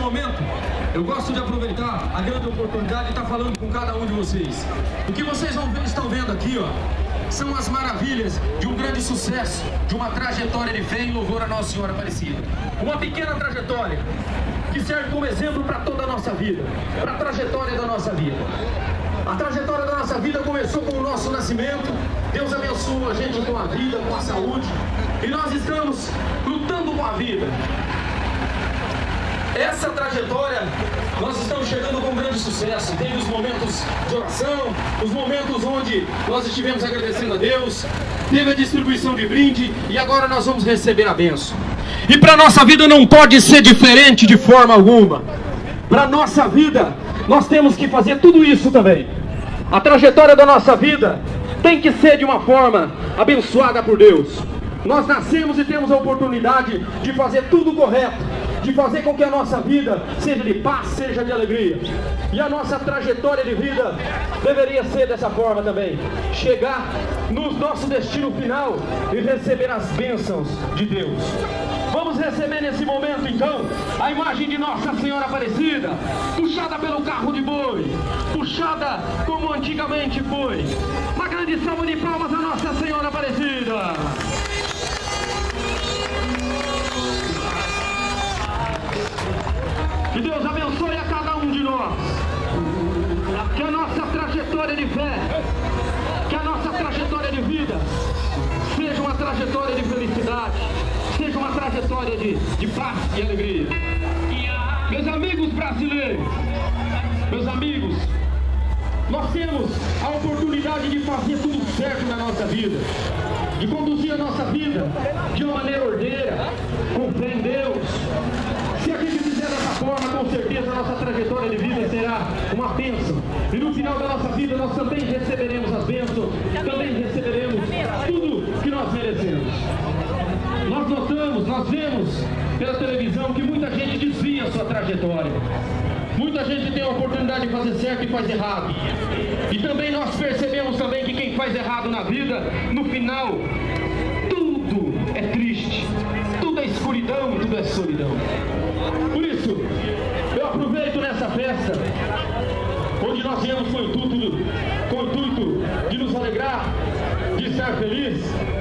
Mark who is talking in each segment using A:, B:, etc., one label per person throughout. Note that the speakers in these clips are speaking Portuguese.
A: momento, eu gosto de aproveitar a grande oportunidade de estar falando com cada um de vocês. O que vocês estão vendo aqui, ó, são as maravilhas de um grande sucesso, de uma trajetória de fé em louvor a Nossa Senhora Aparecida. Uma pequena trajetória que serve como exemplo para toda a nossa vida, para a trajetória da nossa vida. A trajetória da nossa vida começou com o nosso nascimento. Deus abençoou a gente com a vida, com a saúde, e nós estamos lutando com a vida. Essa trajetória, nós estamos chegando com grande sucesso. Teve os momentos de oração, os momentos onde nós estivemos agradecendo a Deus, teve a distribuição de brinde, e agora nós vamos receber a bênção. E para a nossa vida não pode ser diferente de forma alguma. Para a nossa vida, nós temos que fazer tudo isso também. A trajetória da nossa vida tem que ser de uma forma abençoada por Deus. Nós nascemos e temos a oportunidade de fazer tudo correto, de fazer com que a nossa vida seja de paz, seja de alegria. E a nossa trajetória de vida deveria ser dessa forma também. Chegar no nosso destino final e receber as bênçãos de Deus. Vamos receber nesse momento então a imagem de Nossa Senhora Aparecida, puxada pelo carro de boi, puxada como antigamente foi. Uma grande salva de palmas a Nossa Senhora Aparecida. Que Deus abençoe a cada um de nós. Que a nossa trajetória de fé, que a nossa trajetória de vida seja uma trajetória de felicidade, seja uma trajetória de paz e alegria. Meus amigos brasileiros, meus amigos, nós temos a oportunidade de fazer tudo certo na nossa vida, de conduzir a nossa vida de uma maneira ordeira, com fé em Deus. Se a gente fizer dessa forma, com certeza a nossa trajetória de vida será uma bênção. E no final da nossa vida nós também receberemos as bênçãos, também receberemos tudo que nós merecemos. Nós notamos, nós vemos pela televisão que muita gente desvia a sua trajetória. Muita gente tem a oportunidade de fazer certo e faz errado. E também nós percebemos também que quem faz errado na vida, no final, tudo é triste. Tudo é escuridão e tudo é solidão. Por isso, eu aproveito nessa festa, onde nós viemos com o intuito de nos alegrar, de estar feliz,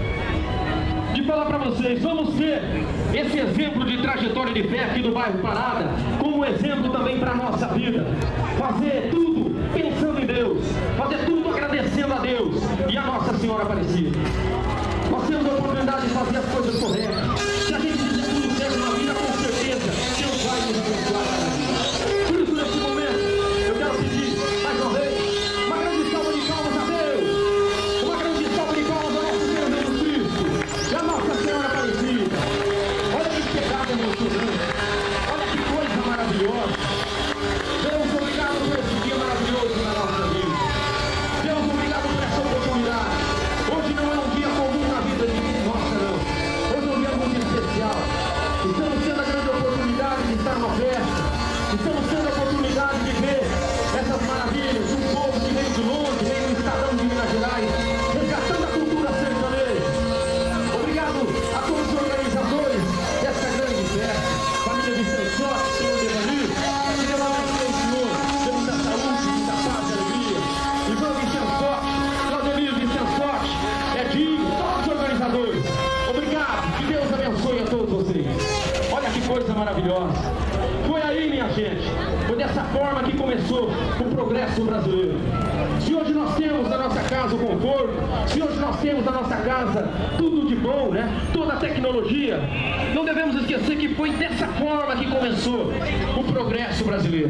A: de falar para vocês, vamos ter esse exemplo de trajetória de fé aqui do bairro Parada, como exemplo também para a nossa vida. Fazer tudo pensando em Deus, fazer tudo agradecendo a Deus e a Nossa Senhora Aparecida. Nós temos a oportunidade de fazer as coisas corretas. Se a gente fizer tudo certo na vida, com certeza Deus vai nos abençoar. Por isso, nesse momento, eu quero pedir mais uma vez uma grande salva de palmas a Deus, uma grande salva de palmas ao nosso Senhor Jesus Cristo e a Nossa Senhora Aparecida. Olha que pegada emocionante, olha que coisa maravilhosa. Deus, obrigado por esse dia maravilhoso na nossa vida. Deus, obrigado por essa oportunidade. Hoje não é um dia comum na vida de nossa, não. Hoje é um dia muito especial. Estamos tendo a grande oportunidade de estar numa festa. Estamos tendo a oportunidade de ver essas maravilhas. Um povo que vem de longe, vem do estadão de Minas Gerais, resgatando a cultura sertaneja. Obrigado a todos os organizadores dessa grande festa. Família Vicençotti, Senhor Devanir, que Deus abençoe, Senhor, dê muita saúde, muita paz e alegria. Ivan Vicençotti, Claudemir Vicençotti, Edinho, todos os organizadores. Obrigado, que Deus abençoe a todos vocês. Olha que coisa maravilhosa. Foi aí, minha gente, foi dessa forma que começou o progresso brasileiro. Se hoje nós temos na nossa casa o conforto, se hoje nós temos na nossa casa tudo de bom, né? Toda a tecnologia, não devemos esquecer que foi dessa forma que começou o progresso brasileiro.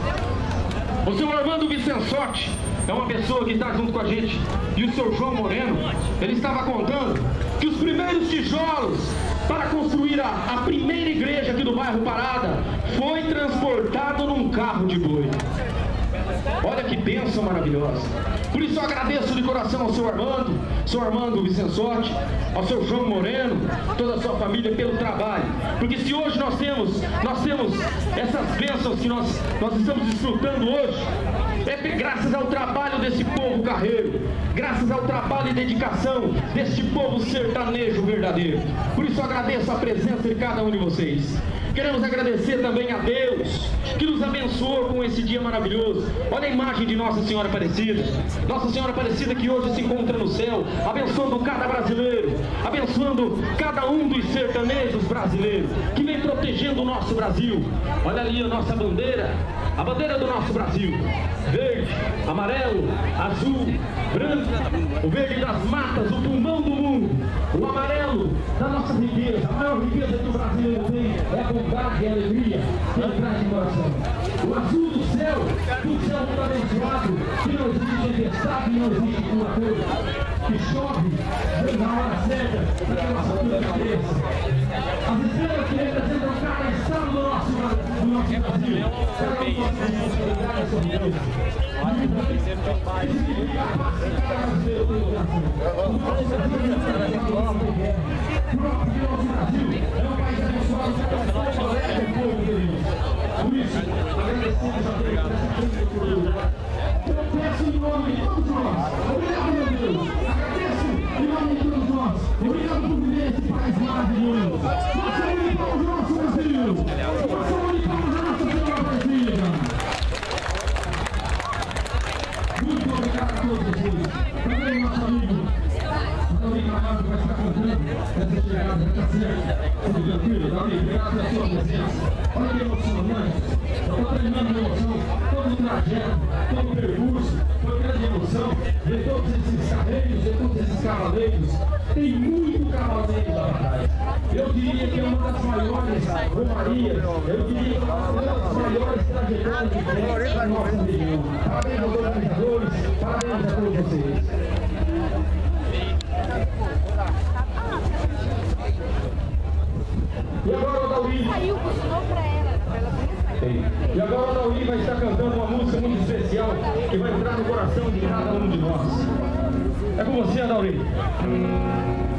A: O senhor Armando Vicençotti é uma pessoa que está junto com a gente, e o senhor João Moreno, ele estava contando que os primeiros tijolos para construir a primeira igreja aqui do bairro Parada foi transportado num carro de boi. Olha que bênção maravilhosa. Por isso eu agradeço de coração ao seu Armando Vicençotti, ao seu João Moreno, toda a sua família pelo trabalho. Porque se hoje nós temos essas bênçãos que nós estamos desfrutando hoje, é graças ao trabalho desse povo carreiro, graças ao trabalho e dedicação deste povo sertanejo verdadeiro. Por isso eu agradeço a presença de cada um de vocês. Queremos agradecer também a Deus, abençoou com esse dia maravilhoso. Olha a imagem de Nossa Senhora Aparecida. Nossa Senhora Aparecida que hoje se encontra no céu, abençoando cada brasileiro, abençoando cada um dos sertanejos brasileiros, que vem protegendo o nosso Brasil. Olha ali a nossa bandeira, a bandeira do nosso Brasil. Verde, amarelo, azul, branco, o verde das matas, o pulmão do mundo, o amarelo da nossa riqueza. A maior riqueza que o brasileiro tem é a bondade e a alegria que ele traz de coração. O azul do céu muito abençoado, que não existe tempestade, não existe furacão, que chove na hora certa para que a nossa vida cresça. As estrelas que representam cada estado do nosso Brasil, cada um pode responsabilidade a sua vida. Significa a paz que cada brasileiro tem no coração. O nosso Brasil é um país abençoado, que fortalece o povo dele. Por isso, agradecemos a Deus por essa grande cultura. Eu peço em nome de todos nós, obrigado, meu Deus. Agradeço em nome de todos nós. Obrigado por viver esse país maravilhoso. Nós comunicamos o nosso Brasil. Nós comunicamos a Nossa Senhora Aparecida. Muito obrigado a todos vocês. Também nosso amigo Davi Camargo vai estar cantando essa chegada, vai estar certo. Tudo tranquilo, Davi, obrigado pela sua presença. Olha que emocionante. Eu estou terminando a emoção, todo o trajeto, todo o percurso, foi grande emoção. Ver todos esses carreiros, ver todos esses cavaleiros. Tem muito cavaleiro da batalha. Eu diria que é uma das maiores romarias, eu diria que é uma das maiores trajetórias de fé da nossa região. Parabéns aos organizadores, parabéns a todos vocês. E agora o Dauri. E agora o Dauri vai estar cantando uma música muito especial que vai entrar no coração de cada um de nós. É com você, Dauri.